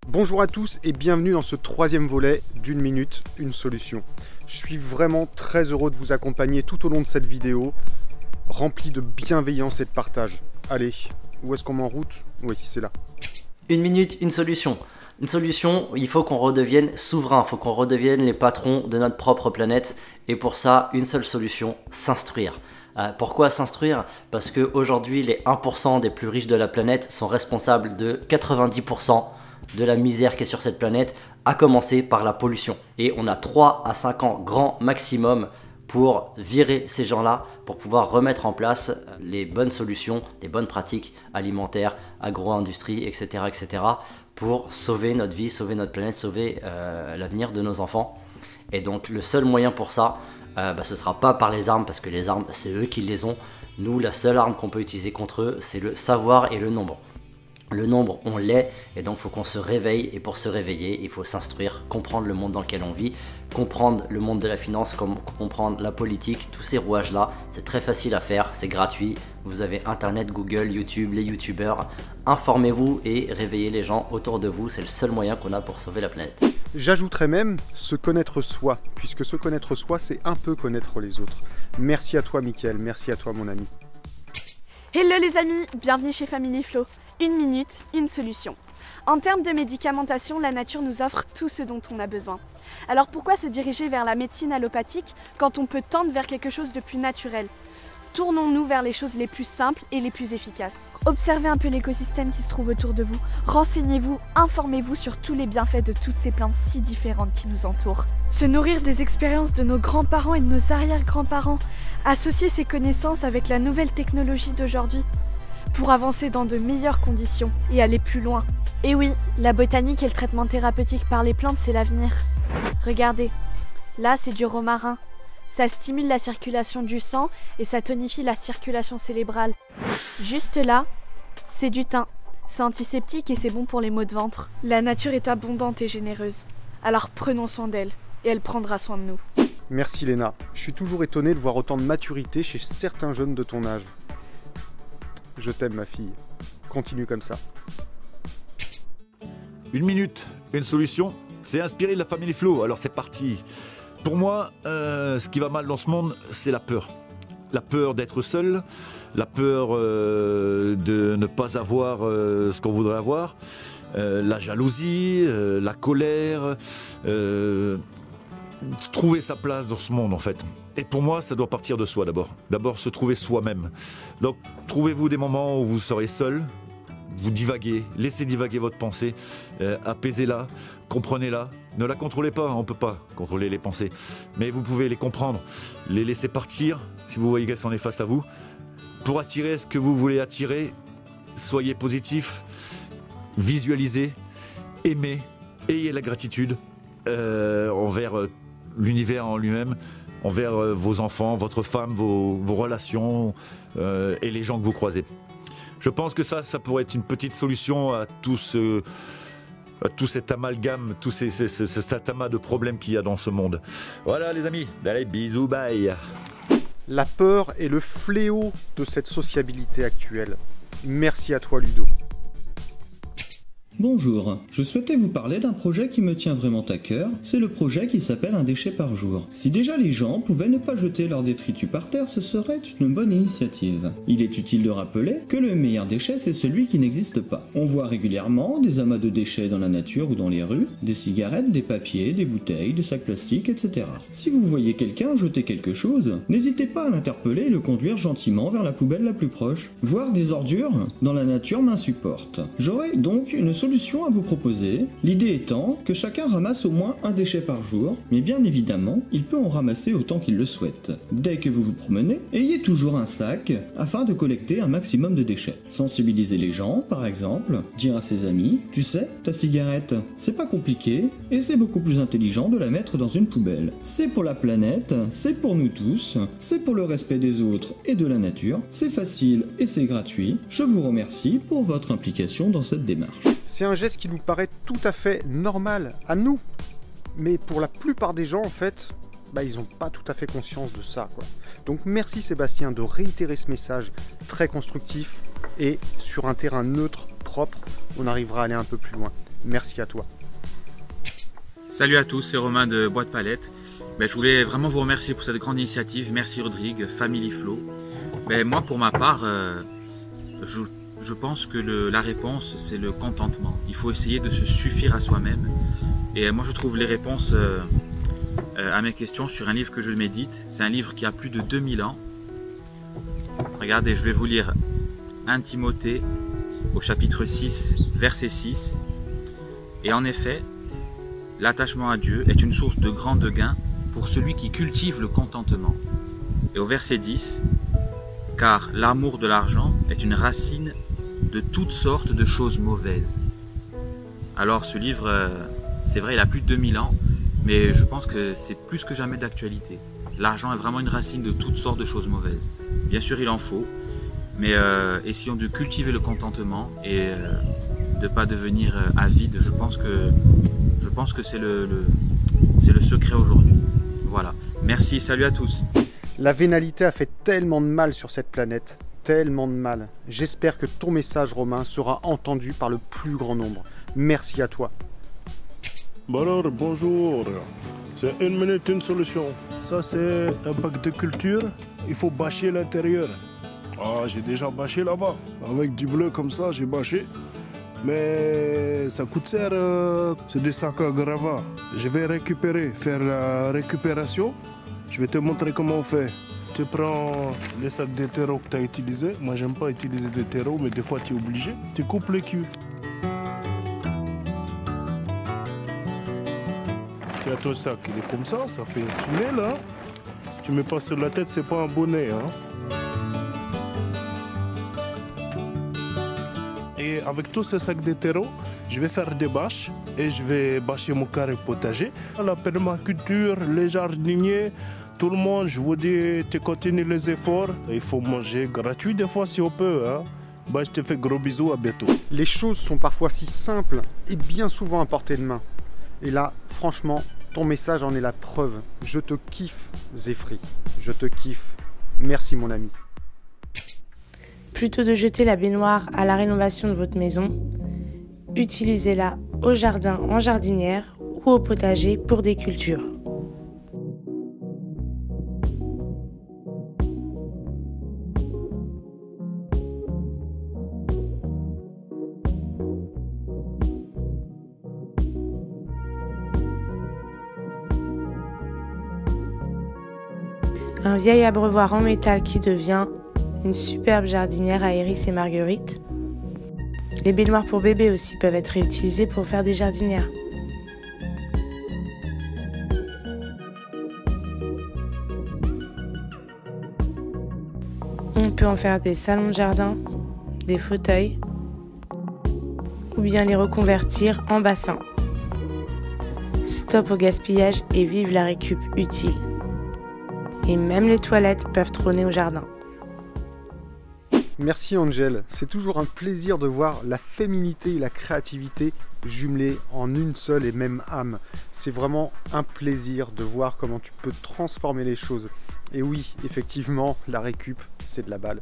Bonjour à tous et bienvenue dans ce troisième volet d'une minute, une solution. Je suis vraiment très heureux de vous accompagner tout au long de cette vidéo, remplie de bienveillance et de partage. Allez, où est-ce qu'on met en route? Oui, c'est là. Une minute, une solution. Une solution, il faut qu'on redevienne souverain, il faut qu'on redevienne les patrons de notre propre planète. Et pour ça, une seule solution, s'instruire. Pourquoi s'instruire? Parce qu'aujourd'hui, les 1% des plus riches de la planète sont responsables de 90% de la misère qui est sur cette planète, à commencer par la pollution. Et on a 3 à 5 ans grand maximum pour virer ces gens-là, pour pouvoir remettre en place les bonnes solutions, les bonnes pratiques alimentaires, agro-industrie, etc., etc., pour sauver notre vie, sauver notre planète, sauver l'avenir de nos enfants. Et donc le seul moyen pour ça, ce ne sera pas par les armes, parce que les armes, c'est eux qui les ont. Nous, la seule arme qu'on peut utiliser contre eux, c'est le savoir et le nombre. Le nombre, on l'est, et donc il faut qu'on se réveille, et pour se réveiller, il faut s'instruire, comprendre le monde dans lequel on vit, comprendre le monde de la finance, comprendre la politique, tous ces rouages-là, c'est très facile à faire, c'est gratuit, vous avez Internet, Google, YouTube, les YouTubeurs, informez-vous et réveillez les gens autour de vous, c'est le seul moyen qu'on a pour sauver la planète. J'ajouterais même se connaître soi, puisque se connaître soi, c'est un peu connaître les autres. Merci à toi Mickaël, merci à toi mon ami. Hello les amis, bienvenue chez Family Flow. Une minute, une solution. En termes de médicamentation, la nature nous offre tout ce dont on a besoin. Alors pourquoi se diriger vers la médecine allopathique quand on peut tendre vers quelque chose de plus naturel? Tournons-nous vers les choses les plus simples et les plus efficaces. Observez un peu l'écosystème qui se trouve autour de vous. Renseignez-vous, informez-vous sur tous les bienfaits de toutes ces plantes si différentes qui nous entourent. Se nourrir des expériences de nos grands-parents et de nos arrière-grands-parents. Associer ces connaissances avec la nouvelle technologie d'aujourd'hui pour avancer dans de meilleures conditions et aller plus loin. Et oui, la botanique et le traitement thérapeutique par les plantes, c'est l'avenir. Regardez, là c'est du romarin. Ça stimule la circulation du sang et ça tonifie la circulation cérébrale. Juste là, c'est du thym. C'est antiseptique et c'est bon pour les maux de ventre. La nature est abondante et généreuse. Alors prenons soin d'elle et elle prendra soin de nous. Merci Léna, je suis toujours étonné de voir autant de maturité chez certains jeunes de ton âge. Je t'aime ma fille, continue comme ça. Une minute, une solution, c'est inspiré de la Family Flow, alors c'est parti. Pour moi, ce qui va mal dans ce monde, c'est la peur. La peur d'être seul, la peur de ne pas avoir ce qu'on voudrait avoir, la jalousie, la colère, trouver sa place dans ce monde en fait. Et pour moi, ça doit partir de soi d'abord. D'abord se trouver soi-même. Donc trouvez-vous des moments où vous serez seul, vous divaguez, laissez divaguer votre pensée, apaisez-la, comprenez-la. Ne la contrôlez pas, on ne peut pas contrôler les pensées. Mais vous pouvez les comprendre, les laisser partir, si vous voyez qu'elles sont face à vous. Pour attirer ce que vous voulez attirer, soyez positif, visualisez, aimez, ayez la gratitude envers l'univers en lui-même, envers vos enfants, votre femme, vos relations et les gens que vous croisez. Je pense que ça pourrait être une petite solution à tout cet amalgame, cet amas de problèmes qu'il y a dans ce monde. Voilà les amis, allez bisous, bye. La peur est le fléau de cette sociabilité actuelle. Merci à toi Ludo. Bonjour, je souhaitais vous parler d'un projet qui me tient vraiment à cœur, c'est le projet qui s'appelle un déchet par jour. Si déjà les gens pouvaient ne pas jeter leur détritus par terre, ce serait une bonne initiative. Il est utile de rappeler que le meilleur déchet c'est celui qui n'existe pas. On voit régulièrement des amas de déchets dans la nature ou dans les rues, des cigarettes, des papiers, des bouteilles, des sacs plastiques, etc. Si vous voyez quelqu'un jeter quelque chose, n'hésitez pas à l'interpeller et le conduire gentiment vers la poubelle la plus proche. Voir des ordures dans la nature m'insupporte. J'aurais donc une solution à vous proposer, l'idée étant que chacun ramasse au moins un déchet par jour, mais bien évidemment, il peut en ramasser autant qu'il le souhaite. Dès que vous vous promenez, ayez toujours un sac afin de collecter un maximum de déchets. Sensibiliser les gens, par exemple, dire à ses amis, tu sais, ta cigarette, c'est pas compliqué, et c'est beaucoup plus intelligent de la mettre dans une poubelle. C'est pour la planète, c'est pour nous tous, c'est pour le respect des autres et de la nature, c'est facile et c'est gratuit. Je vous remercie pour votre implication dans cette démarche. C'est un geste qui nous paraît tout à fait normal à nous. Mais pour la plupart des gens, en fait, ils n'ont pas tout à fait conscience de ça, quoi. Donc merci Sébastien de réitérer ce message très constructif et sur un terrain neutre, propre, on arrivera à aller un peu plus loin. Merci à toi. Salut à tous, c'est Romain de Boîte Palette. Je voulais vraiment vous remercier pour cette grande initiative. Merci Rodrigue, Family Flow. Moi pour ma part, je pense que la réponse c'est le contentement. Il faut essayer de se suffire à soi-même. Et moi je trouve les réponses à mes questions sur un livre que je médite. C'est un livre qui a plus de 2000 ans. Regardez, je vais vous lire 1 Timothée au chapitre 6, verset 6. Et en effet, l'attachement à Dieu est une source de grand gain pour celui qui cultive le contentement. Et au verset 10, car l'amour de l'argent est une racine de toutes sortes de choses mauvaises. Alors ce livre, c'est vrai, il a plus de 2000 ans, mais je pense que c'est plus que jamais d'actualité. L'argent est vraiment une racine de toutes sortes de choses mauvaises. Bien sûr, il en faut, mais essayons de cultiver le contentement et de ne pas devenir avide. Je pense que c'est le secret aujourd'hui. Voilà. Merci, salut à tous. La vénalité a fait tellement de mal sur cette planète, tellement de mal. J'espère que ton message, Romain, sera entendu par le plus grand nombre. Merci à toi. Bon alors, bonjour. C'est 1 minute, une solution. Ça, c'est un pack de culture. Il faut bâcher l'intérieur. Ah, j'ai déjà bâché là-bas. Avec du bleu comme ça, j'ai bâché. Mais ça coûte cher. C'est des sacs à gravats. Je vais faire la récupération. Je vais te montrer comment on fait. Tu prends les sacs de terreau que tu as utilisés. Moi, j'aime pas utiliser des terreaux, mais des fois, tu es obligé. Tu coupes les culs. Tu as ton sac, il est comme ça fait un tunnel. Hein. Tu mets pas sur la tête, c'est pas un bonnet. Hein. Et avec tous ces sacs de terreau, je vais faire des bâches et je vais bâcher mon carré potager. La permaculture, les jardiniers, tout le monde, je vous dis, tu continues les efforts. Il faut manger gratuit des fois si on peut. Hein. Je te fais gros bisous, à bientôt. Les choses sont parfois si simples et bien souvent à portée de main. Et là, franchement, ton message en est la preuve. Je te kiffe, Zéphri. Je te kiffe. Merci, mon ami. Plutôt de jeter la baignoire à la rénovation de votre maison, utilisez-la au jardin en jardinière ou au potager pour des cultures. Un vieil abreuvoir en métal qui devient une superbe jardinière à Iris et Marguerite. Les baignoires pour bébés aussi peuvent être réutilisées pour faire des jardinières. On peut en faire des salons de jardin, des fauteuils, ou bien les reconvertir en bassin. Stop au gaspillage et vive la récup utile. Et même les toilettes peuvent trôner au jardin. Merci Angel, c'est toujours un plaisir de voir la féminité et la créativité jumelées en une seule et même âme. C'est vraiment un plaisir de voir comment tu peux transformer les choses. Et oui, effectivement, la récup, c'est de la balle.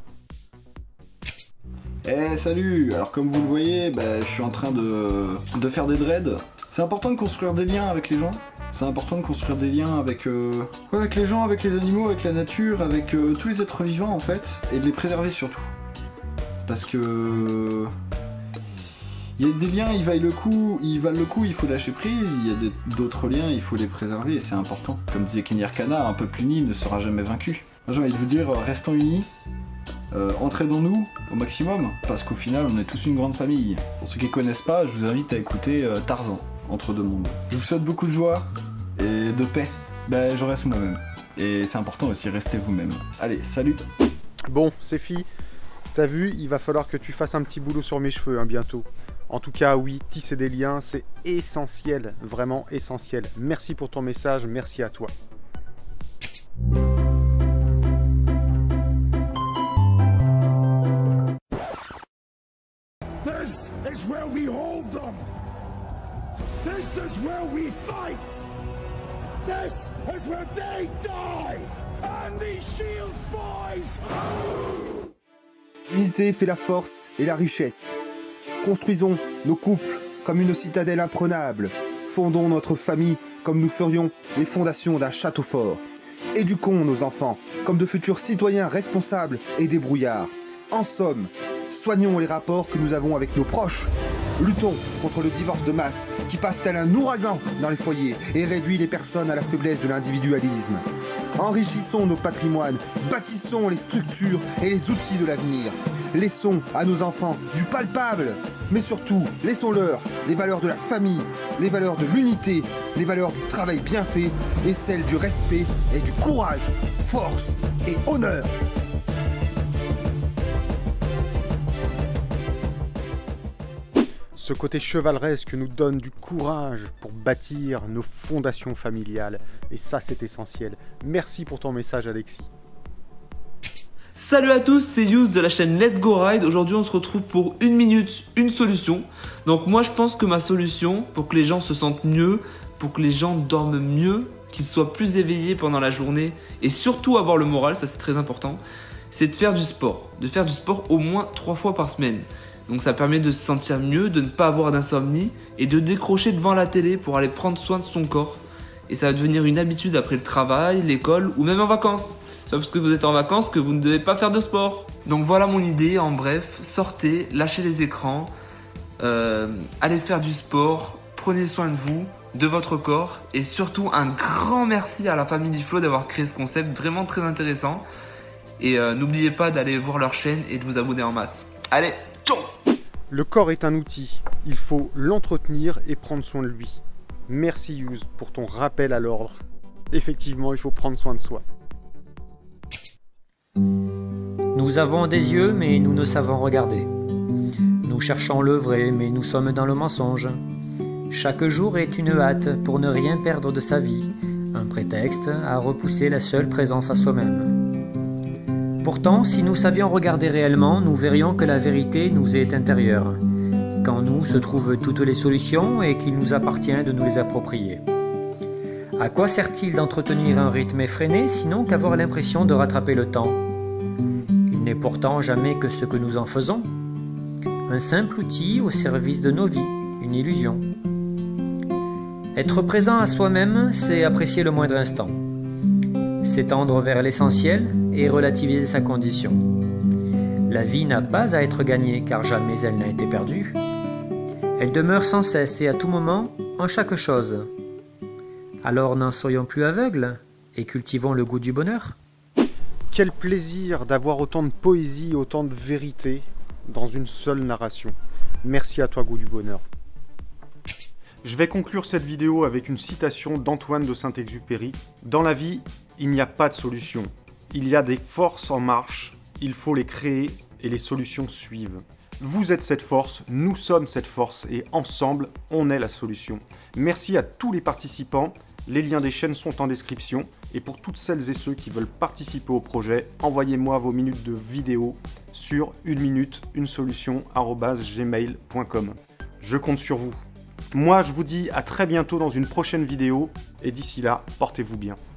Salut. Alors comme vous le voyez, je suis en train de faire des dreads. C'est important de construire des liens avec les gens. C'est important de construire des liens avec les gens, avec les animaux, avec la nature, avec tous les êtres vivants en fait, et de les préserver surtout. Parce que il y a des liens, ils valent le coup, il faut lâcher prise. Il y a d'autres liens, il faut les préserver et c'est important. Comme disait Kenny Arcana, un peuple uni ne sera jamais vaincu. J'ai envie de vous dire, restons unis, entraidons-nous au maximum, parce qu'au final, on est tous une grande famille. Pour ceux qui ne connaissent pas, je vous invite à écouter Tarzan, Entre deux mondes. Je vous souhaite beaucoup de joie et de paix. Je reste moi-même. Et c'est important aussi, restez vous-même. Allez, salut. Bon, Zéphi, t'as vu, il va falloir que tu fasses un petit boulot sur mes cheveux bientôt. En tout cas, oui, tisser des liens, c'est essentiel, vraiment essentiel. Merci pour ton message, merci à toi. This is where we hold them. This is where we fight. This is where they die. And these shields boys. L'unité fait la force et la richesse. Construisons nos couples comme une citadelle imprenable. Fondons notre famille comme nous ferions les fondations d'un château fort. Éduquons nos enfants comme de futurs citoyens responsables et débrouillards. En somme, soignons les rapports que nous avons avec nos proches. Luttons contre le divorce de masse qui passe tel un ouragan dans les foyers et réduit les personnes à la faiblesse de l'individualisme. Enrichissons nos patrimoines, bâtissons les structures et les outils de l'avenir. Laissons à nos enfants du palpable, mais surtout, laissons-leur les valeurs de la famille, les valeurs de l'unité, les valeurs du travail bien fait et celles du respect et du courage, force et honneur. Ce côté chevaleresque nous donne du courage pour bâtir nos fondations familiales. Et ça, c'est essentiel. Merci pour ton message, Alexis. Salut à tous, c'est Yous de la chaîne Let's Go Ride. Aujourd'hui, on se retrouve pour 1 minute, une solution. Donc moi, je pense que ma solution, pour que les gens se sentent mieux, pour que les gens dorment mieux, qu'ils soient plus éveillés pendant la journée et surtout avoir le moral, ça c'est très important, c'est de faire du sport. De faire du sport au moins 3 fois par semaine. Donc ça permet de se sentir mieux, de ne pas avoir d'insomnie et de décrocher devant la télé pour aller prendre soin de son corps. Et ça va devenir une habitude après le travail, l'école ou même en vacances. C'est pas parce que vous êtes en vacances que vous ne devez pas faire de sport. Donc voilà mon idée, en bref, sortez, lâchez les écrans, allez faire du sport, prenez soin de vous, de votre corps et surtout un grand merci à la famille Flo d'avoir créé ce concept vraiment très intéressant. Et n'oubliez pas d'aller voir leur chaîne et de vous abonner en masse. Allez, ciao! Le corps est un outil, il faut l'entretenir et prendre soin de lui. Merci Yous pour ton rappel à l'ordre. Effectivement, il faut prendre soin de soi. Nous avons des yeux, mais nous ne savons regarder. Nous cherchons le vrai, mais nous sommes dans le mensonge. Chaque jour est une hâte pour ne rien perdre de sa vie, un prétexte à repousser la seule présence à soi-même. Pourtant, si nous savions regarder réellement, nous verrions que la vérité nous est intérieure, qu'en nous se trouvent toutes les solutions et qu'il nous appartient de nous les approprier. À quoi sert-il d'entretenir un rythme effréné, sinon qu'avoir l'impression de rattraper le temps? Il n'est pourtant jamais que ce que nous en faisons. Un simple outil au service de nos vies, une illusion. Être présent à soi-même, c'est apprécier le moindre instant. S'étendre vers l'essentiel et relativiser sa condition. La vie n'a pas à être gagnée car jamais elle n'a été perdue. Elle demeure sans cesse et à tout moment en chaque chose. Alors n'en soyons plus aveugles et cultivons le goût du bonheur. Quel plaisir d'avoir autant de poésie, autant de vérité dans une seule narration. Merci à toi, Goût du bonheur. Je vais conclure cette vidéo avec une citation d'Antoine de Saint-Exupéry. Dans la vie, il n'y a pas de solution. Il y a des forces en marche, il faut les créer et les solutions suivent. Vous êtes cette force, nous sommes cette force et ensemble, on est la solution. Merci à tous les participants, les liens des chaînes sont en description et pour toutes celles et ceux qui veulent participer au projet, envoyez-moi vos minutes de vidéo sur 1minute-une-solution@gmail.com. Je compte sur vous. Moi, je vous dis à très bientôt dans une prochaine vidéo et d'ici là, portez-vous bien.